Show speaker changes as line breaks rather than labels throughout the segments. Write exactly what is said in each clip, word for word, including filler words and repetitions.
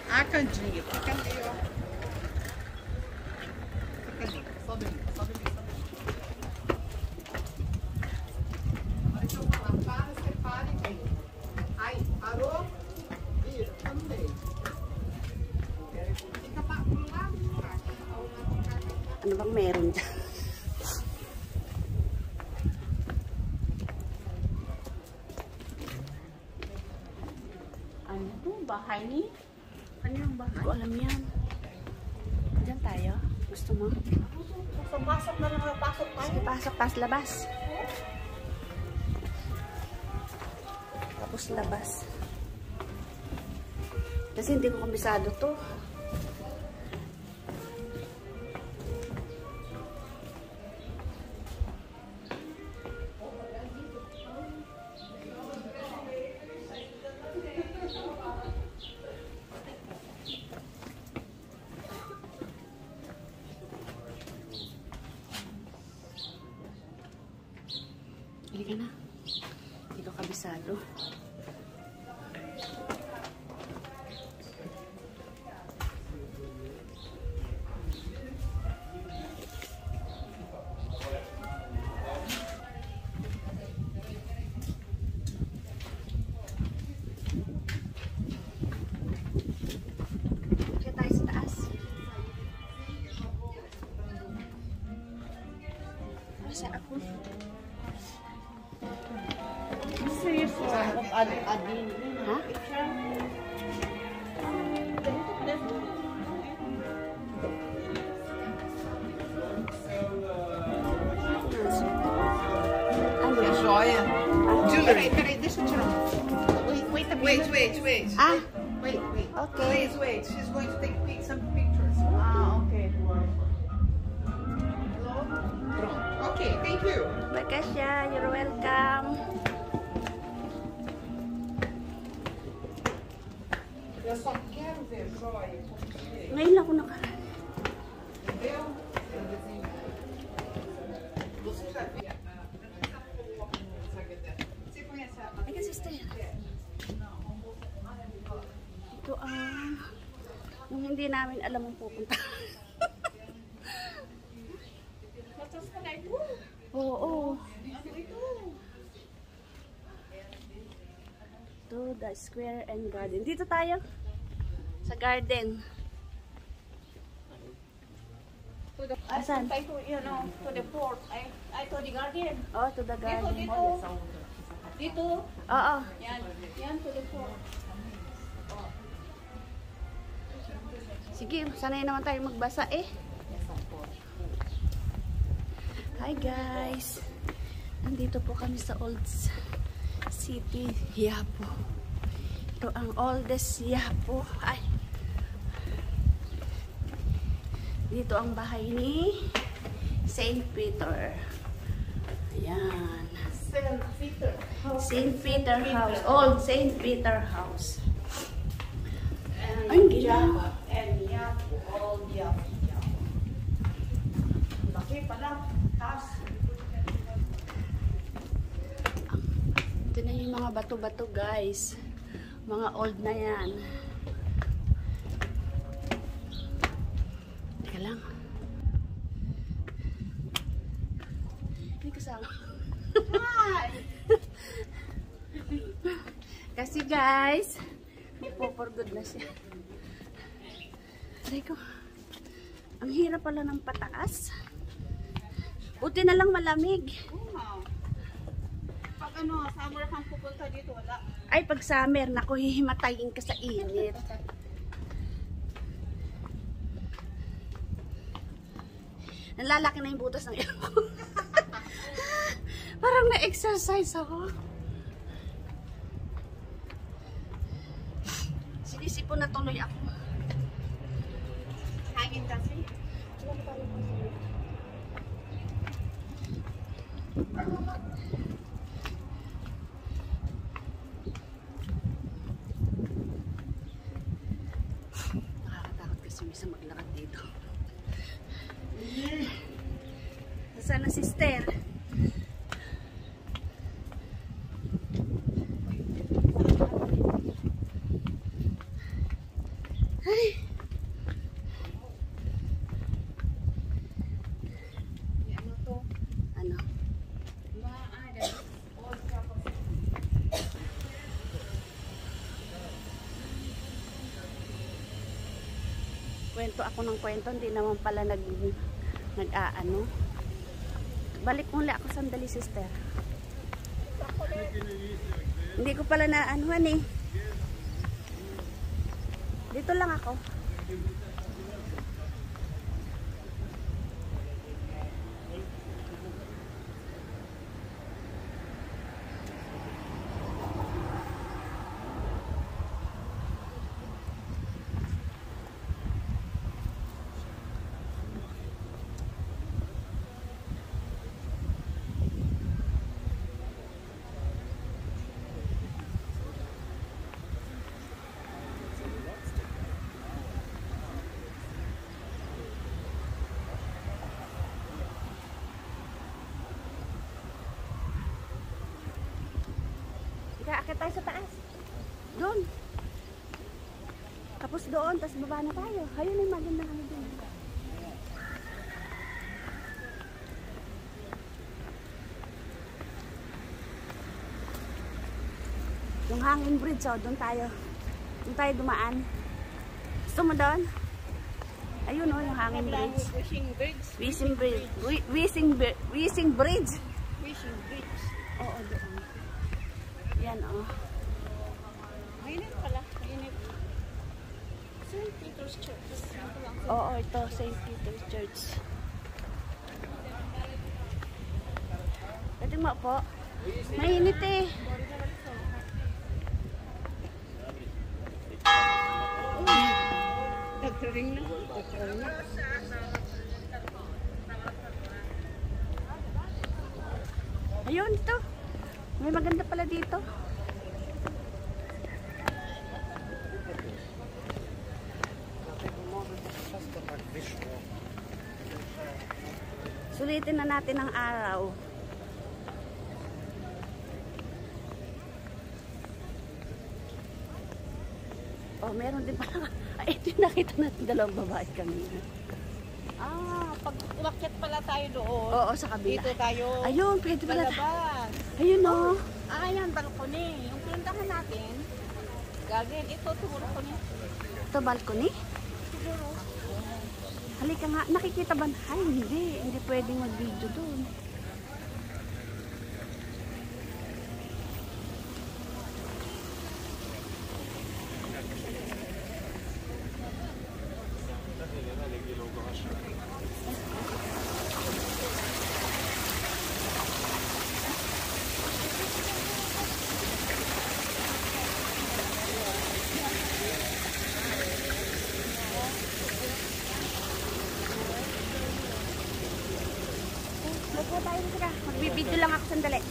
A Candinha. A Candinha, ó. A Candinha. Sobe ali, sobe ali, sobe ali. Agora que eu falar, para, você para e vem. Aí, parou, vira, tá no meio. Fica para pro lado de cá.
Ano bang meron dyan? Ano to? Bahay ni? Ano yung bahay? Hindi ko alam yan. Diyan tayo? Gusto mo?
Pasok na lang, pasok tayo.
Sige, pasok. Tapos labas. Tapos labas. Kasi hindi ko kabisado to. Hindi ka na. Hindi ko kabisado. Kaya tayo sa taas. Asa ako?
Adin.
Ha?
É joia. Jewelry. Peraí, deixa eu tirar uma foto. Wait, wait a minute. Wait, wait, wait.
Ah,
Wait, wait.
okay.
Please wait. She's going to take pic- some pictures.
Ah, okay.
Pronto. Okay, thank you.
Bye, Kasia. You're welcome.
Eu só quero ver joia. Porque,
Ngayon lang ako nakaraan.
entendeu? Eu desenho. Você já viu a essa foto no Instagram dela? Você conhece a
Ay, ka, sister. Ito ang yung hindi namin alam ang pupunta. Oo, oo. To the square and garden. Dito tayo. Sa garden.
To the,
Asan?
I to, you know, to the port. I, I to the garden.
Oh, to the
Dito,
garden.
dito. Dito.
Oo.
Yan. Yan to the port.
Sige, sanay naman tayo magbasa eh. Hi guys. Nandito po kami sa Old City, Yapo. Ito ang oldest Yapo. Ay. Dito ang bahay ni Saint Peter. Ayan.
Saint Peter.
Saint Peter House. Old Saint Peter House.
And
Ay, ginawa.
And Yapo. All Yapo. Yapo. Laki pala. Taas.
Ito na yung mga bato-bato guys. Mga old na yan. Teka lang. Hindi kasama. Kasi guys, ipopor-good na siya. Aray ko. Ang hirap pala ng pataas. Buti na lang malamig.
Oo. Pag ano, summer kang pupunta dito, wala.
Ay, pag summer, naku, hihimatayin ka sa init. Nalalaki na yung butas ng ilong ko. Parang na-exercise ako. Sinisipon na tuloy ako.
Hangin kasi.
Nakakatakot kasi may isang maglakad dito. Saan na sister? Kwento ako ng kwento, hindi naman pala nag nag-aano. Balik muli ako sandali, sister. Hindi ko pala naanuhan eh. Dito lang ako. Akit tayo sa taas. Doon. Tapos doon, tapos baba na tayo. Ayun yung maganda kami doon. Yung hanging bridge, oh, doon tayo. Doon tayo dumaan. Gusto mo doon? Ayun, oh, yung hanging bridge.
Wishing bridge.
Wishing bridge. Wishing bridge. Wishing bridge.
Wishing bridge.
Oo, doon. Yan, oh.
Mainit pala. Mainit. Saint Peter's Church.
Oo, ito. Saint Peter's Church. Pwede mo po. Mainit eh.
Nagturing na. Nagturing na.
Ayun, ito. May maganda pala dito. Sulitin na natin ang araw. Oh, meron din pala. Ay, ito yung nakita natin dalawang babae kanina.
Ah, pag umakyat pala tayo doon.
Oo, sa kabila.
Dito tayo.
Ayun, pwede pala.
Palabas.
Ayun, oh.
Ah, yan, balkoni. Yung pinuntahan natin, gagawin. Ito, siguro ko niya.
Ito, balcony?
Siguro.
Halika nga, nakikita ba? Ay, hindi. Hindi pwedeng mag-video doon. Magpo tayo sila. Magbibideo lang ako sandali.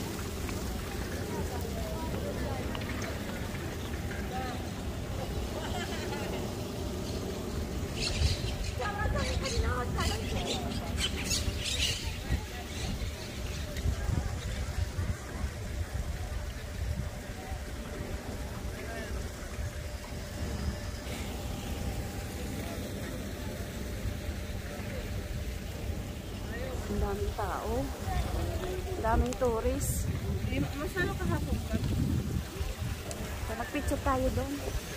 Ang daming tao. Ang daming tourist.
Masalo kahapon ka.
So, mag-picture tayo doon.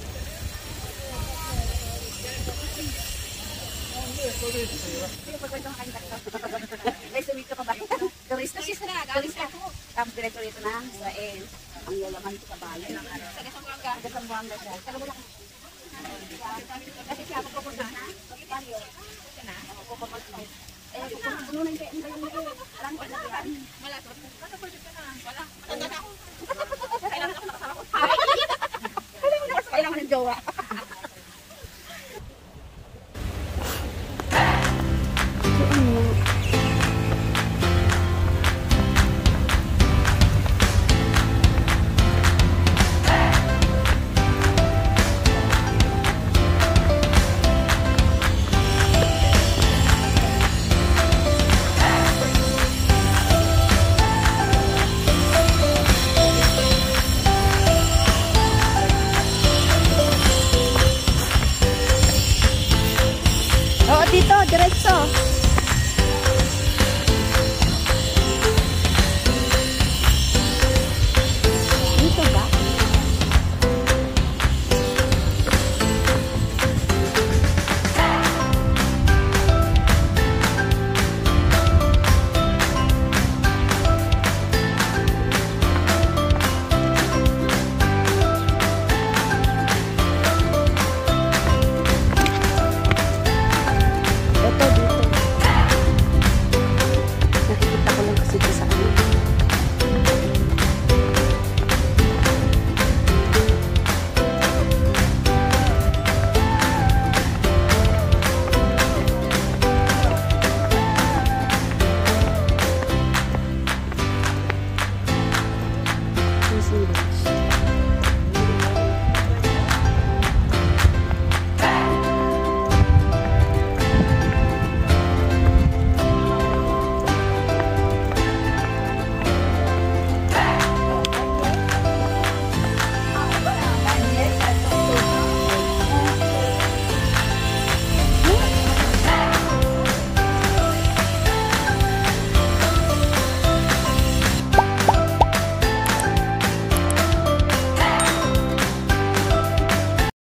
Ay, sumito ka ba? Turista. Turista. Tapos diretso rito na Israel. Ang yalaman sa kabayo. Taga Sambuanga. Taga Sambuanga siya. Taga Bulacan. Kasi siya pupunta na. Payo. Na. Pupunta. Eh, pupunta na yung kayo. Alam ko na yan.
Wala. Ano pwede ka na? Wala. Tanda na ako. Kailangan ako nakasama ko.
Kailangan ng jowa. Dito, diretso.